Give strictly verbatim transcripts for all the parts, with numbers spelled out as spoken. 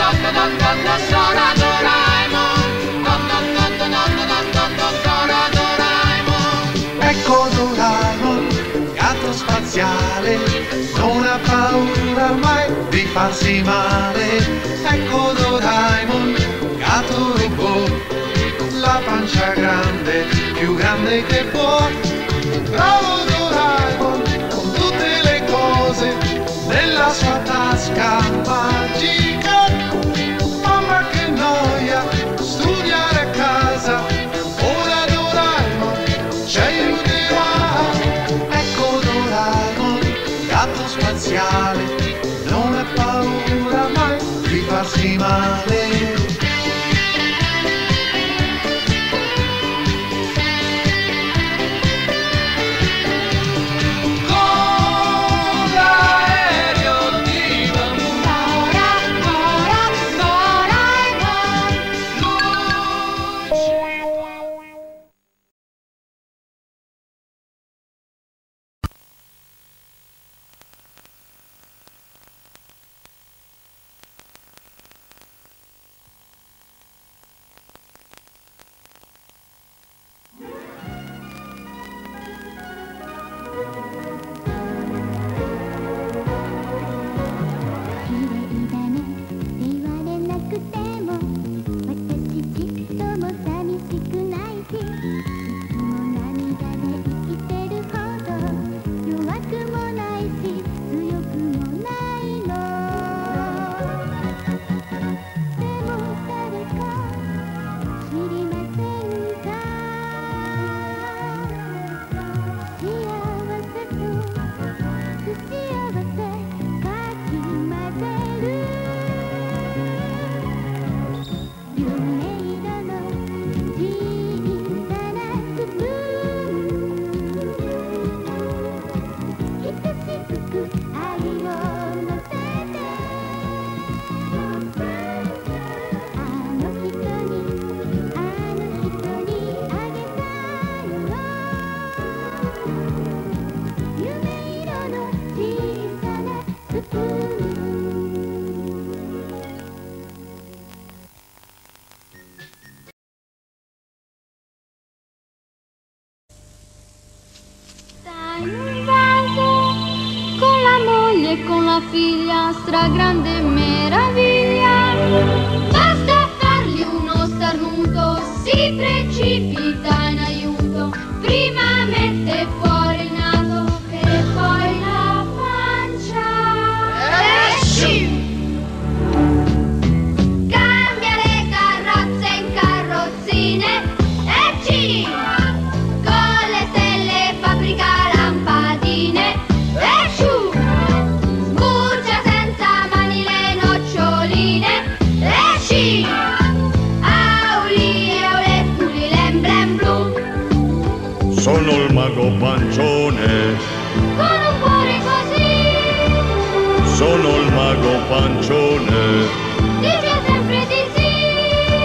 Dora Doraemon, Dora Doraemon. Ecco Doraemon, gatto spaziale, non ha paura mai di farsi male. Ecco Doraemon, gatto robot, la pancia grande, più grande che può. Bravo Doraemon, con tutte le cose nella sua tasca magica. Mamma che noia, studiare a casa, ora Doraemon ci aiuterà. Ecco Doraemon, gatto spaziale, non ha paura mai di farsi male. Con la figlia, stragrande meraviglia, basta fargli uno starnuto, si precipita in aiuto, prima mette fuori il naso e poi la pancia e sciù! Cambia le carrozze in carrozzine e ci con le stelle fabbrica lampadine e sciù! Sono il mago pancione, con un cuore così. Sono il mago pancione, dice sempre di sì.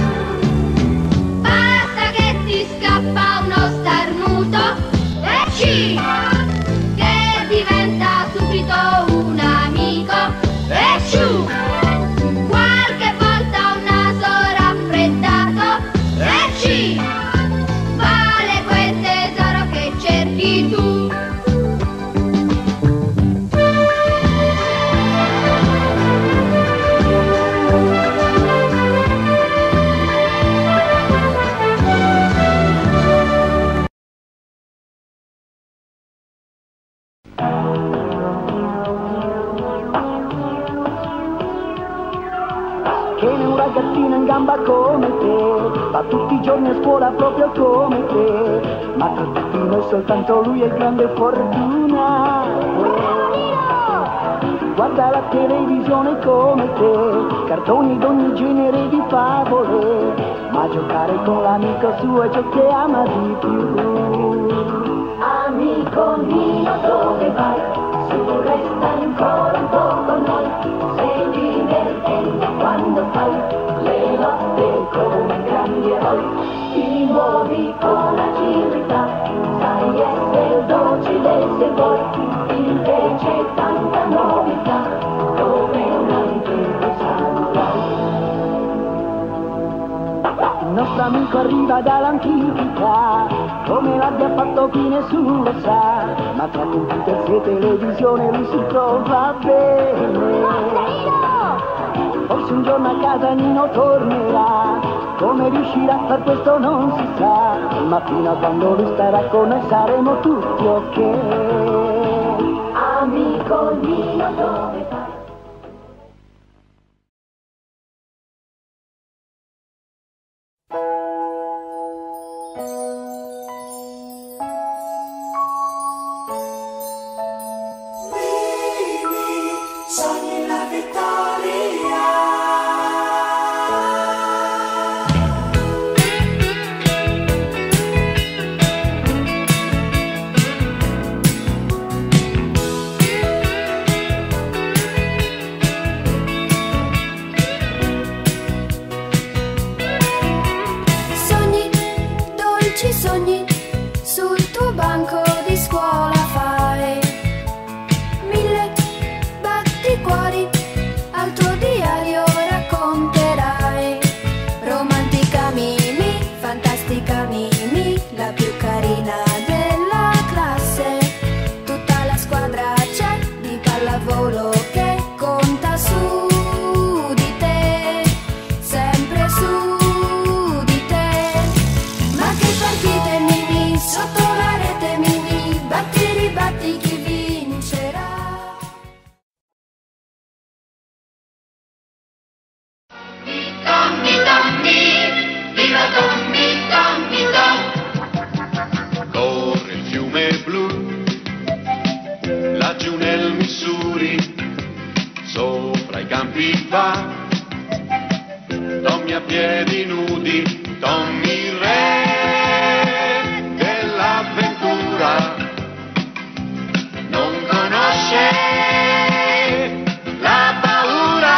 Basta che ti scappa uno starnuto e ci che diventa subito un amico e ciù. Qualche volta un naso raffreddato e ci vale quel tesoro che cerchi tu. Tiene un ragazzino in gamba come te, va tutti i giorni a scuola proprio come te, ma tra tutti noi soltanto lui è grande fortuna. Guarda la televisione come te, cartoni d'ogni genere di favole, ma giocare con l'amico suo è ciò che ama di più. Amico mio, dove vai? Su, resta ancora un po' con noi, sei divertente quando fai le lotte come grandi eroi, ti muovi con agilità, sai essere docile se vuoi, invece tanta novità, come un antico samurai. amico arriva dall'antichità, come l'abbia fatto qui nessuno lo sa, ma tra computer e televisione lui si trova bene. Forse un giorno a casa Nino tornerà, come riuscirà a far questo non si sa, ma fino a quando lui starà con noi saremo tutti ok. Amico Nino dove vai? Sogni la vittoria. Sogni, dolci sogni, sul tuo banco di scuola fai mille cuori, al tuo diario racconterai. Romantica Mimi, fantastica Mimi, la più carina della classe. Tutta la squadra c'è di pallavolo che conta su di te, sempre su di te. Ma che partite Mimi, sotto la rete Mimi, batti ribatti chi vincerà. Tommy, Tommy, viva Tommy, Tommy, Tom. Corre il fiume blu, laggiù nel Missouri, sopra i campi va, Tommy a piedi nudi, Tommy re dell'avventura, non conosce la paura.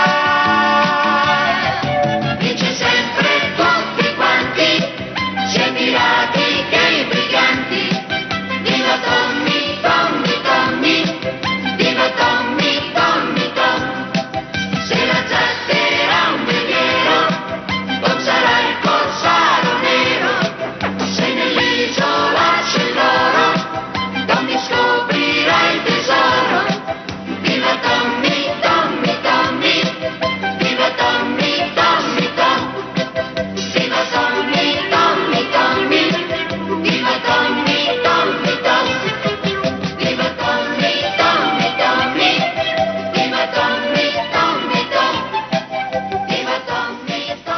Vince sempre tutti quanti, sia i pirati che i briganti. Viva Tommy, Tommy, Tommy, viva Tommy, Tommy, Tom. Se la zattera un veliero, Tom sarà il corsaro nero. Se nell'isola c'è l'oro, Tommy scoprirà il tesoro. Viva Tommy, Tommy, Tommy, viva Tommy, Tommy, Tom. Viva Tommy, Tommy, Tommy, viva Tommy, Tommy, Tom. Viva Tommy, Tommy, Tommy, viva Tommy, Tommy, Tom. Viva Tommy, Tommy.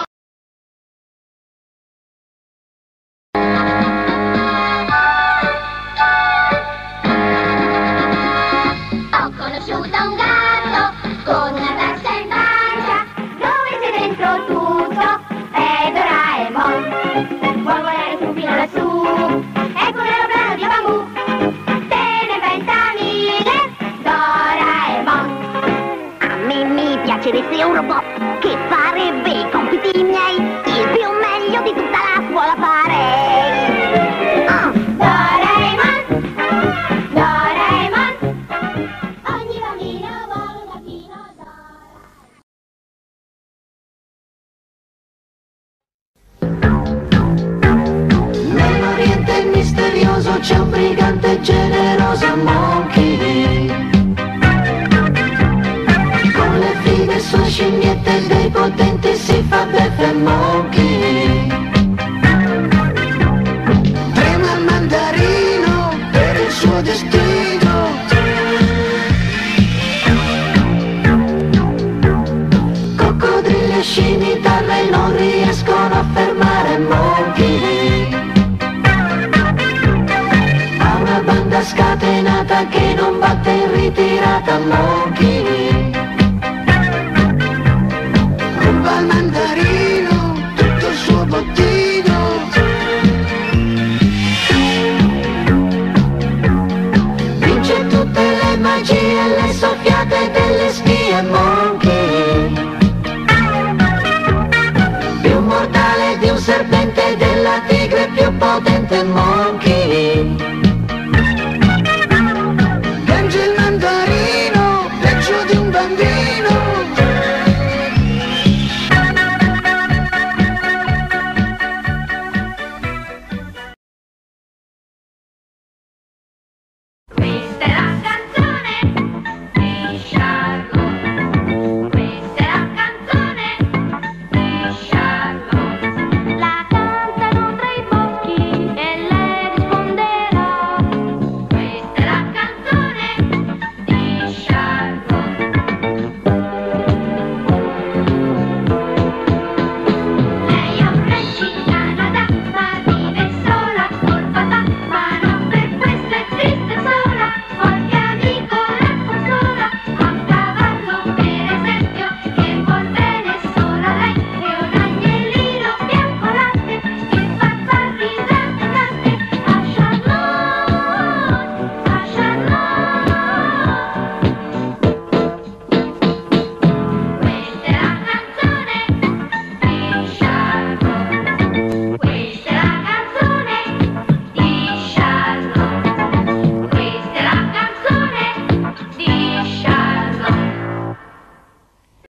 Ho conosciuto un gatto con una tazza in pancia, dove c'è dentro tutto, è Doraemon. Vuol volare su fino lassù, ecco un aeroplano di bambù, te ne inventa mille, Doraemon. A me mi piacerebbe un robot che farebbe i compiti miei, il più meglio di tutta la scuola farei. Ah, Doraemon, Doraemon. Ogni bambino vuole un gattino Doraemon. Nell'Oriente misterioso c'è un brigante generoso Monkey, con le fighe sue scimmiette dei potenti si fa beffe Monkey. Trema il mandarino per il suo destino, coccodrilli e scimitarre non riescono a fermare Monkey. Ha una banda scatenata che non batte in ritirata Monkey. Ruba il mandarino, tutto il suo bottino, vince tutte le magie e le soffiate delle spie Monkey. Più mortale di un serpente